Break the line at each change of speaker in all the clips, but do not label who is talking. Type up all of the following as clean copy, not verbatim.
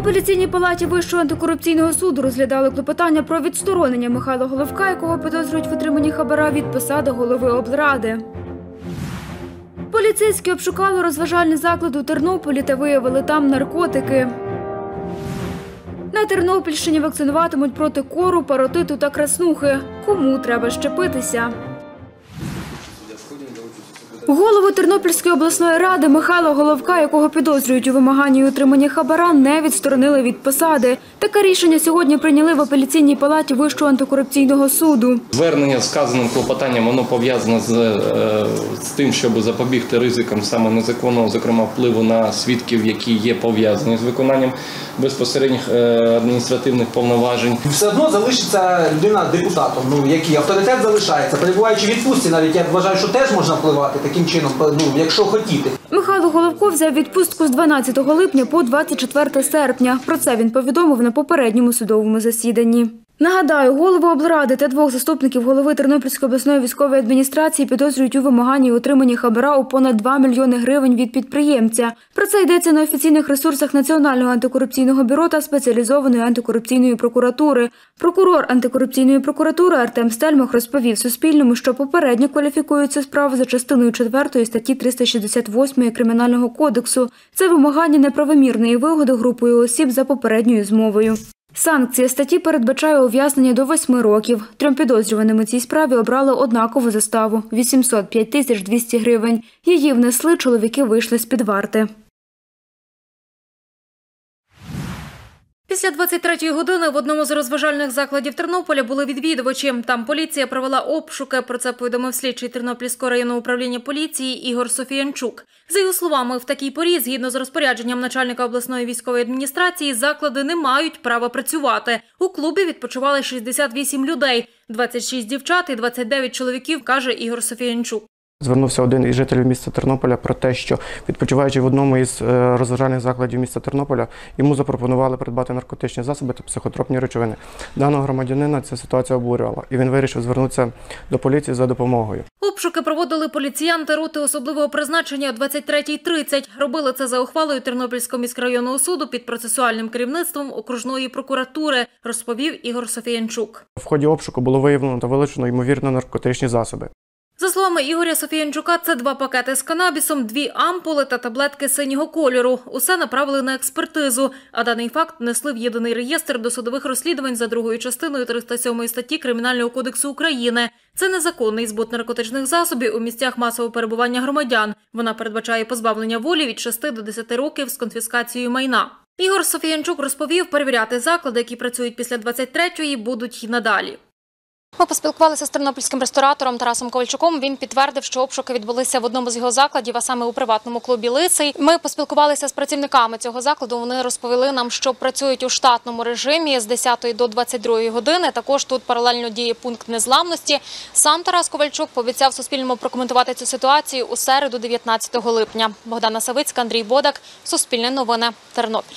апеляційній палаті Вищого антикорупційного суду розглядали клопотання про відсторонення Михайла Головка, якого підозрюють в отриманні хабара від посади голови облради. Поліцейські обшукали розважальний заклад у Тернополі та виявили там наркотики. На Тернопільщині вакцинуватимуть проти кору, паротиту та краснухи. Кому треба щепитися? Голову Тернопільської обласної ради Михайла Головка, якого підозрюють у вимаганні і отриманні хабара, не відсторонили від посади. Таке рішення сьогодні прийняли в апеляційній палаті Вищого антикорупційного суду.
Звернення з вказаним клопотанням, воно пов'язане з тим, щоб запобігти ризикам саме незаконного, зокрема, впливу на свідків, які є пов'язані з виконанням безпосередніх адміністративних повноважень.
Все одно залишиться людина депутатом, який авторитет залишається, перебуваючи в відпустці, навіть я вважаю, що теж можна впливати таким чином, якщо хотіти.
Михайло Головко взяв відпустку з 12 липня по 24 серпня. Про це він повідомив на попередньому судовому засіданні. Нагадаю, голову облради та двох заступників голови Тернопільської обласної військової адміністрації підозрюють у вимаганні і отриманні хабара у понад 2 мільйони гривень від підприємця. Про це йдеться на офіційних ресурсах Національного антикорупційного бюро та Спеціалізованої антикорупційної прокуратури. Прокурор антикорупційної прокуратури Артем Стельмах розповів Суспільному, що попередньо кваліфікують цю справу за частиною 4 статті 368 Кримінального кодексу. Це вимагання неправомірної вигоди групою осіб за попередньою змовою. Санкція статті передбачає ув'язнення до 8 років. Трьом підозрюваним у цій справі обрали однакову заставу – 805 200 гривень. Її внесли, чоловіки вийшли з-під варти. Після 23-ї години в одному з розважальних закладів Тернополя були відвідувачі. Там поліція провела обшуки. Про це повідомив слідчий Тернопільського районного управління поліції Ігор Софіянчук. За його словами, в такій порі, згідно з розпорядженням начальника обласної військової адміністрації, заклади не мають права працювати. У клубі відпочивали 68 людей, 26 дівчат і 29 чоловіків, каже Ігор Софіянчук.
Звернувся один із жителів міста Тернополя про те, що, відпочиваючи в одному із розважальних закладів міста Тернополя, йому запропонували придбати наркотичні засоби та психотропні речовини. Даного громадянина ця ситуація обурювала, і він вирішив звернутися до поліції за допомогою.
Обшуки проводили поліціянти роти особливого призначення о 23:30. Робили це за ухвалою Тернопільського міськрайонного суду під процесуальним керівництвом окружної прокуратури, розповів Ігор Софіянчук.
В ході обшуку було виявлено та вилучено, ймовірно, наркотичні засоби.
За словами Ігоря Софіянчука, це 2 пакети з канабісом, 2 ампули та таблетки синього кольору. Усе направили на експертизу, а даний факт внесли в єдиний реєстр досудових розслідувань за другою частиною 307 статті Кримінального кодексу України. Це незаконний збут наркотичних засобів у місцях масового перебування громадян. Вона передбачає позбавлення волі від 6 до 10 років з конфіскацією майна. Ігор Софіянчук розповів, перевіряти заклади, які працюють після 23-ї, будуть й надалі. Ми поспілкувалися з тернопільським ресторатором Тарасом Ковальчуком. Він підтвердив, що обшуки відбулися в одному з його закладів, а саме у приватному клубі «Лисий». Ми поспілкувалися з працівниками цього закладу. Вони розповіли нам, що працюють у штатному режимі з 10 до 22 години. Також тут паралельно діє пункт незламності. Сам Тарас Ковальчук пообіцяв Суспільному прокоментувати цю ситуацію у середу, 19 липня. Богдана Савицька, Андрій Бодак, Суспільне новини, Тернопіль.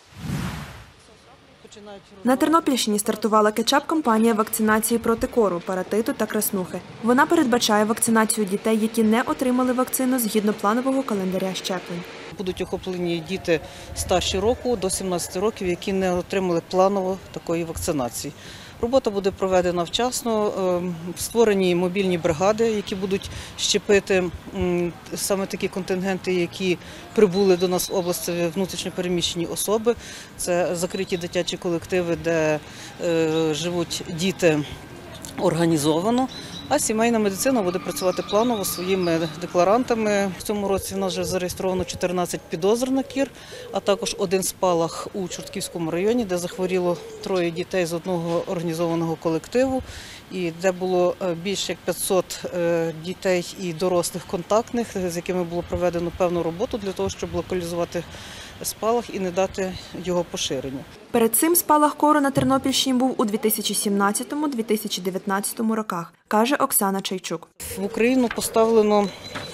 На Тернопільщині стартувала кетчап-кампанія вакцинації проти кору, паротиту та краснухи. Вона передбачає вакцинацію дітей, які не отримали вакцину згідно планового календаря щеплень.
Будуть охоплені діти старші року до 17 років, які не отримали планово такої вакцинації. Робота буде проведена вчасно, створені мобільні бригади, які будуть щепити саме такі контингенти, які прибули до нас в область, внутрішньо переміщені особи. Це закриті дитячі колективи, де живуть діти організовано. А сімейна медицина буде працювати планово своїми декларантами. В цьому році в нас вже зареєстровано 14 підозр на кір, а також 1 спалах у Чортківському районі, де захворіло 3 дітей з одного організованого колективу, і де було більше як 500 дітей і дорослих контактних, з якими було проведено певну роботу для того, щоб локалізувати спалах і не дати його поширенню.
Перед цим спалах кору на Тернопільщині був у 2017-2019 роках, каже Оксана Чайчук.
В Україну поставлено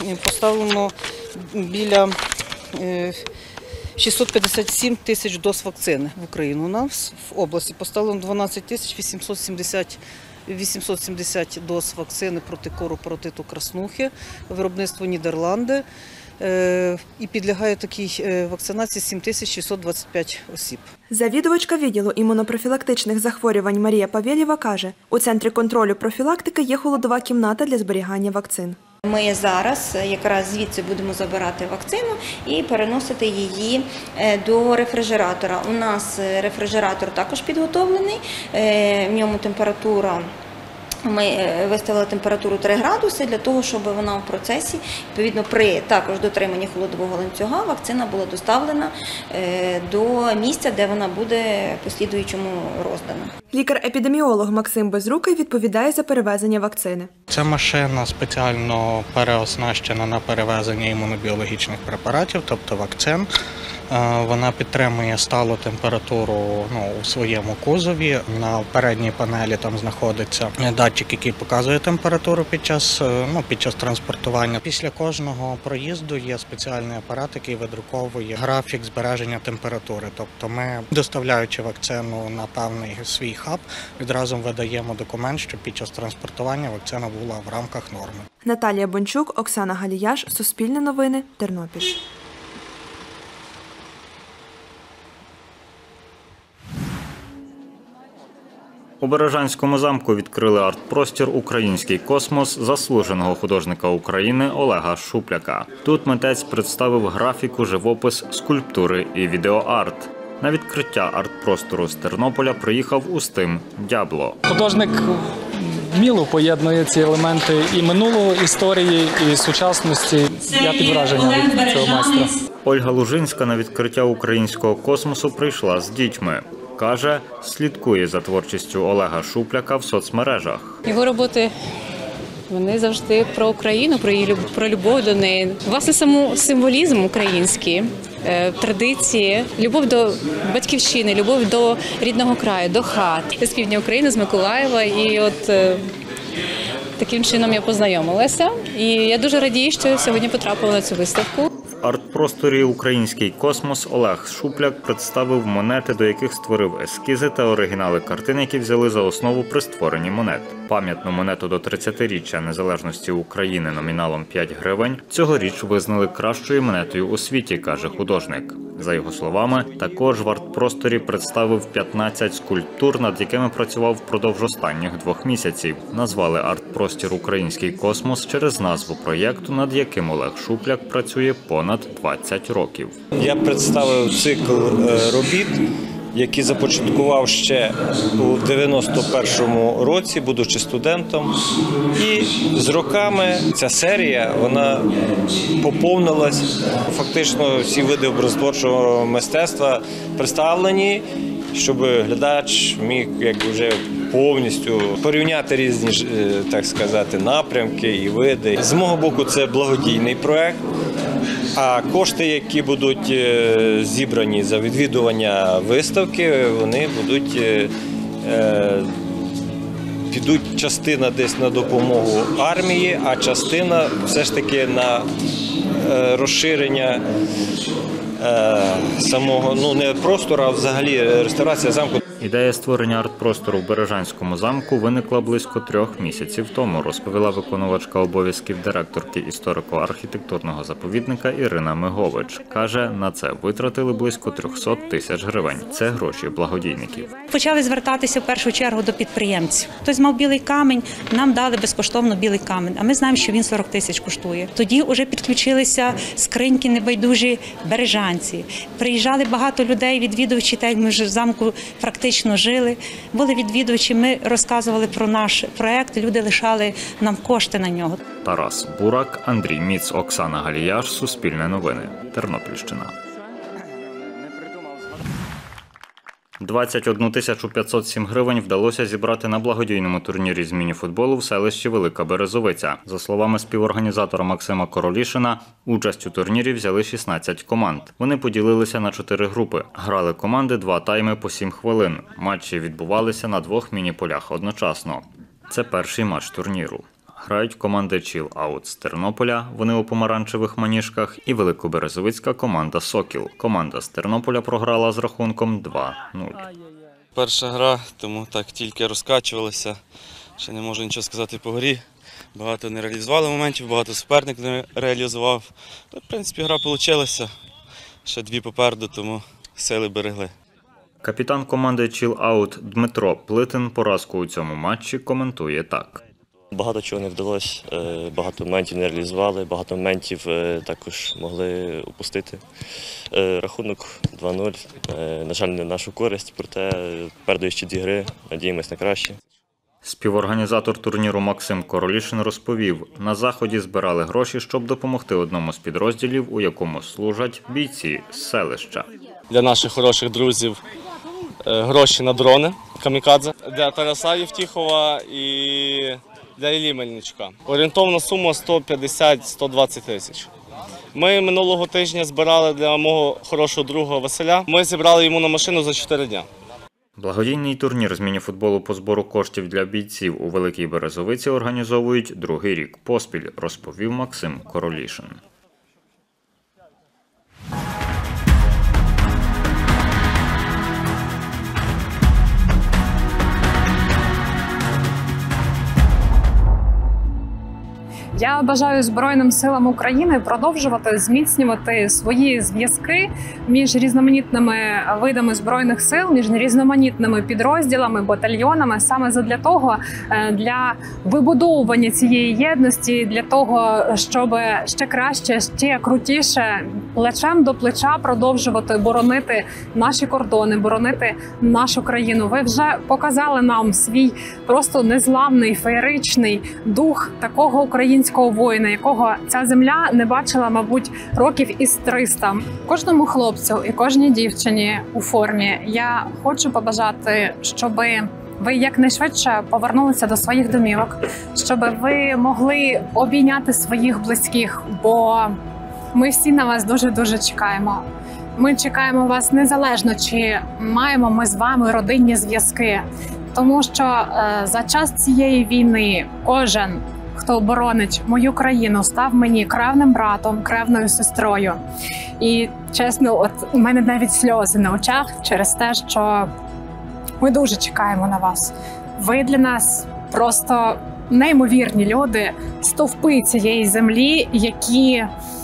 біля 657 тисяч доз вакцини в Україну. У нас в області поставлено 12 тисяч 870 доз вакцини проти кору, паротиту, краснухи, виробництво Нідерланди. і підлягає такій вакцинації 7625 осіб.
Завідувачка відділу імунопрофілактичних захворювань Марія Павєлєва каже, у Центрі контролю профілактики є холодова кімната для зберігання вакцин.
Ми зараз якраз звідси будемо забирати вакцину і переносити її до рефрижератора. У нас рефрижератор також підготовлений, в ньому температура. Ми виставили температуру 3 градуси для того, щоб вона в процесі, відповідно, при також дотриманні холодового ланцюга, вакцина була доставлена до місця, де вона буде послідуючому роздана.
Лікар-епідеміолог Максим Безрукий відповідає за перевезення вакцини.
Ця машина спеціально переоснащена на перевезення імунобіологічних препаратів, тобто вакцин. Вона підтримує сталу температуру у своєму кузові. На передній панелі там знаходиться датчик, який показує температуру під час транспортування. Після кожного проїзду є спеціальний апарат, який видруковує графік збереження температури. Тобто ми, доставляючи вакцину на певний свій хаб, відразу видаємо документ, що під час транспортування вакцина була в рамках норми.
Наталія Бончук, Оксана Галіяш, Суспільне новини, Тернопіль.
У Бережанському замку відкрили арт-простір «Український космос» заслуженого художника України Олега Шупляка. Тут митець представив графіку, живопис, скульптури і відеоарт. На відкриття арт-простору з Тернополя приїхав Устим Дябло.
Художник вміло поєднує ці елементи і минулого історії, і сучасності. Я під враженням від цього майстра.
Ольга Лужинська на відкриття «Українського космосу» прийшла з дітьми. Каже, слідкує за творчістю Олега Шупляка в соцмережах.
Його роботи, вони завжди про Україну, про любов до неї. Власне, символізм український, традиції, любов до батьківщини, любов до рідного краю, до хат. Я з півдня України, з Миколаєва, і от таким чином я познайомилася. І я дуже радію, що сьогодні потрапила на цю виставку.
В арт-просторі «Український космос» Олег Шупляк представив монети, до яких створив ескізи та оригінали картин, які взяли за основу при створенні монет. Пам'ятну монету до 30-річчя незалежності України номіналом 5 гривень цьогоріч визнали кращою монетою у світі, каже художник. За його словами, також в арт-просторі представив 15 скульптур, над якими працював впродовж останніх 2 місяців. Назвали арт-простір «Український космос» через назву проєкту, над яким Олег Шупляк працює понад 20 років.
Я представив цикл робіт, який започаткував ще у 91-му році, будучи студентом. І з роками ця серія, вона поповнилась. Фактично всі види образотворчого мистецтва представлені, щоб глядач міг вже повністю порівняти різні, так сказати, напрямки і види. З мого боку, це благодійний проєкт. А кошти, які будуть зібрані за відвідування виставки, вони підуть частина десь на допомогу армії, а частина все ж таки на розширення самого, не простору, а взагалі реставрація замку.
Ідея створення арт-простору в Бережанському замку виникла близько 3 місяців тому, розповіла виконувачка обов'язків директорки історико-архітектурного заповідника Ірина Мигович. Каже, на це витратили близько 300 тисяч гривень. Це гроші благодійників.
Почали звертатися в першу чергу до підприємців. Хтось мав білий камінь, нам дали безкоштовно білий камінь, а ми знаємо, що він 40 тисяч коштує. Тоді вже підключилися скриньки небайдужі бережанці. Приїжджали багато людей, відвідувачі, так як ми вже в замку практично жили. Були відвідувачі, ми розказували про наш проєкт, люди лишали нам кошти на нього.
Тарас Бурак, Андрій Міц, Оксана Галіяш, Суспільне новини, Тернопільщина. 21 507 гривень вдалося зібрати на благодійному турнірі з міні-футболу в селищі Велика Березовиця. За словами співорганізатора Максима Королішина, участь у турнірі взяли 16 команд. Вони поділилися на 4 групи. Грали команди 2 тайми по 7 хвилин. Матчі відбувалися на 2 міні-полях одночасно. Це перший матч турніру. Грають команди Chill Out з Тернополя, вони у помаранчевих маніжках, і великоберезовицька команда «Сокіл». Команда з Тернополя програла з рахунком 2-0.
Перша гра, тому так тільки розкачувалися. Ще не можу нічого сказати по грі. Багато не реалізували моментів, багато суперник не реалізував. В принципі, гра вийшла. Ще 2 попереду, тому сили берегли.
Капітан команди Chill Out Дмитро Плитин поразку у цьому матчі коментує так.
Багато чого не вдалося, багато моментів не реалізували, багато моментів також могли упустити. Рахунок 2-0, на жаль, не в нашу користь, проте попереду ще 2 гри, надіємось на краще.
Співорганізатор турніру Максим Королішин розповів, на заході збирали гроші, щоб допомогти одному з підрозділів, у якому служать бійці з селища.
Для наших хороших друзів гроші на дрони камікадзе, для Тараса Євтіхова і для Іллі Мельничука. Орієнтовна сума 150-120 тисяч. Ми минулого тижня збирали для мого хорошого друга Василя. Ми зібрали йому на машину за 4 дні.
Благодійний турнір з міні-футболу по збору коштів для бійців у Великій Березовиці організовують 2-й рік поспіль, розповів Максим Королішин.
Я бажаю Збройним силам України продовжувати зміцнювати свої зв'язки між різноманітними видами Збройних сил, між різноманітними підрозділами, батальйонами, саме задля того, для вибудовування цієї єдності, для того, щоб ще краще, ще крутіше, плечем до плеча продовжувати боронити наші кордони, боронити нашу країну. Ви вже показали нам свій просто незламний, феєричний дух такого українського воїна, якого ця земля не бачила, мабуть, років із 300. Кожному хлопцю і кожній дівчині у формі я хочу побажати, щоб ви якнайшвидше повернулися до своїх домівок, щоб ви могли обійняти своїх близьких, бо ми всі на вас дуже-дуже чекаємо. Ми чекаємо вас незалежно, чи маємо ми з вами родинні зв'язки. Тому що за час цієї війни кожен, хто боронить мою країну, став мені кревним братом, кревною сестрою. І чесно, от у мене навіть сльози на очах через те, що ми дуже чекаємо на вас. Ви для нас просто неймовірні люди, стовпи цієї землі, які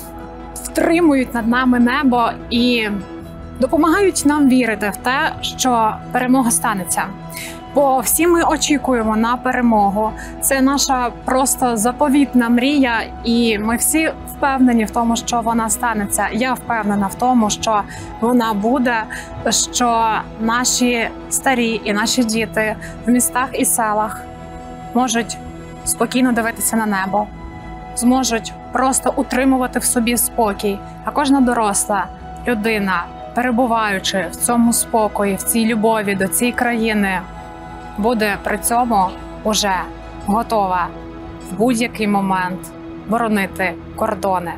втримують над нами небо і допомагають нам вірити в те, що перемога станеться. Бо всі ми очікуємо на перемогу. Це наша просто заповітна мрія, і ми всі впевнені в тому, що вона станеться. Я впевнена в тому, що вона буде, що наші старі і наші діти в містах і селах можуть спокійно дивитися на небо, зможуть просто утримувати в собі спокій. А кожна доросла людина, перебуваючи в цьому спокої, в цій любові до цієї країни, буде при цьому уже готова в будь-який момент боронити кордони.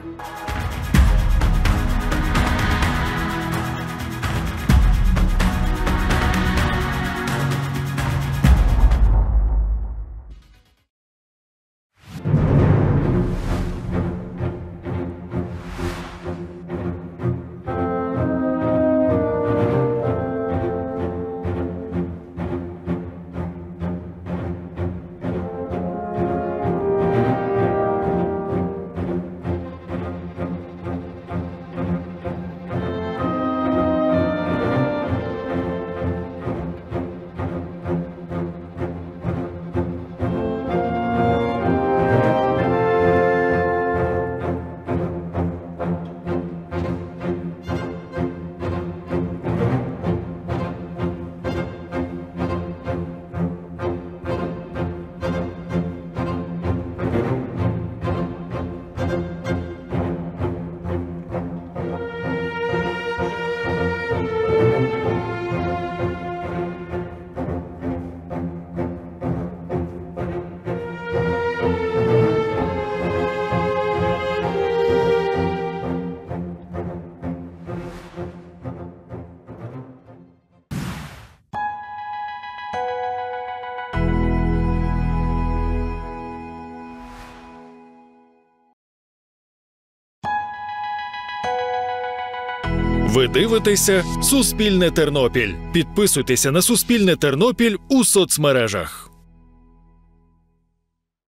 Ви дивитеся «Суспільне Тернопіль». Підписуйтеся на «Суспільне Тернопіль» у соцмережах.